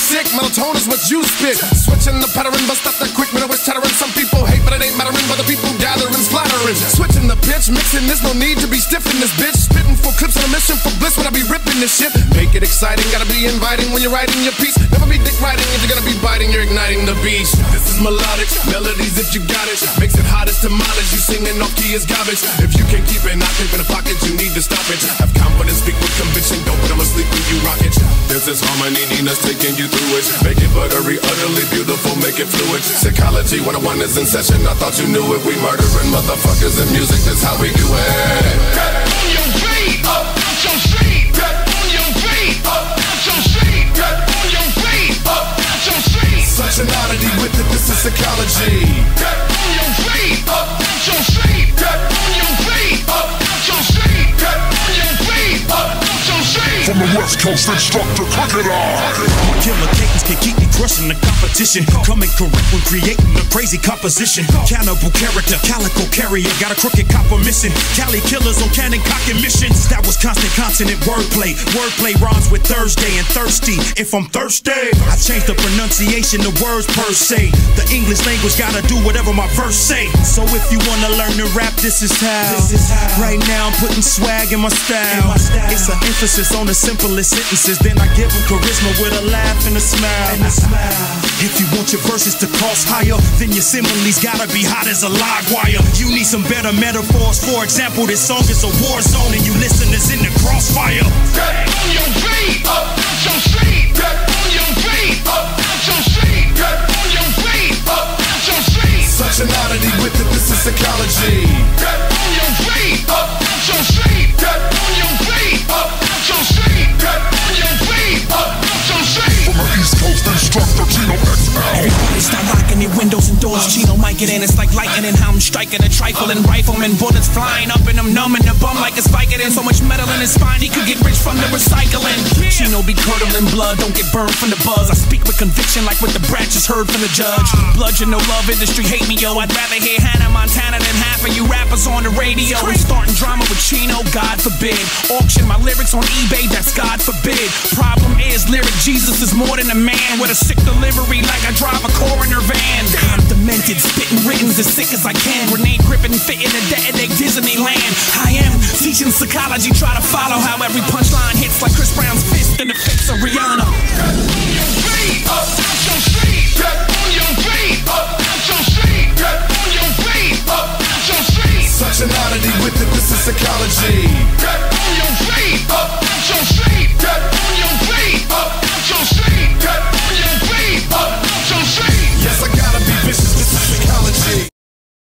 sick, monotone is what you spit. Switching the pattern, bust up that quick, when I was chattering. Some people hate, but it ain't mattering. Other people gathering, flattering. Switching the pitch, mixing, there's no need to be stiff in this bitch. Spitting full clips on a mission for bliss when I be ripping this shit. Make it exciting, gotta be inviting when you're writing your piece. Never be dick writing, if you're gonna be biting, you're igniting the beast. This is melodic, melodies if you got it. Makes it hot as tamales, you singing off key is garbage. If you can't keep it, not keep in the pocket, you need to stop it. Have confidence, speak with conviction, don't put them asleep when you rock it. This is harmony, Nina's taking you through it. Make it buttery, utterly beautiful, make it fluid. Psychology 101 is in session, I thought you knew it. We murdering motherfuckers in music, that's how we do it. Get on your feet, up, out your seat. Get on your feet, up, out your seat. Get on your feet, up, out your seat. Such an oddity with it, this is psychology. Get on your feet, up, out your seat. Get on your feet, up, out your seat. Get on your feet, up, out your seat. From the West Coast instructor, Crooked I. Killer cadence can keep me crushing the competition. Coming correct when creating a crazy composition. Cannibal character, calico carrier, got a crooked copper missing. Cali killers on cannon cocking missions. That was constant consonant wordplay. Wordplay rhymes with Thursday and thirsty. If I'm thirsty, I changed the pronunciation of words per se. The English language gotta do whatever my verse say. So if you wanna learn to rap, this is how. Right now I'm putting swag in my style. It's an emphasis on the simplest sentences. Then I give them charisma with a laugh and a smile. If you want your verses to cost higher, then your similes gotta be hot as a live wire. You need some better metaphors. For example, this song is a war zone and you listeners in the crossfire. Get on your feet, up, out your seat. Get on your feet, up, out your seat. Get on your feet, up, out your seat. Such an oddity with it, this is psychology. Get on your feet, up, out your seat. Get on your feet, up, out your seat. Get on your feet, up, out your seat. From the East Coast instructor, Chino XL. Everybody start locking their windows and doors. Chino mic it in, it's like lightning. How I'm striking a trifle and rifleman. Bullets flying up and I'm numbing the bum like a spike it in. So much metal in his spine, he could get rich from the recycling. Chino be curdling blood, don't get burned from the buzz. I speak with conviction like what the brat just heard from the judge. Bludgeon, no love, industry hate me, yo. I'd rather hear Hannah Montana than half of you rappers on the radio. And starting drama with Chino, God forbid. Auction my lyrics on eBay, that's God forbid. Problem is, lyric Jesus is more than a man. With a sick delivery like I drive a coroner van. I'm demented, spitting writtens as sick as I can. Grenade gripping, fitting a detonate Disneyland. I am teaching psychology, try to follow how every punchline hits like Chris Brown's fist in the face of Rihanna. Get on your feet, up, out your seat. Get on your feet, up, out your seat. Get on your feet, up, out your seat. Such an oddity with it, this is psychology. Get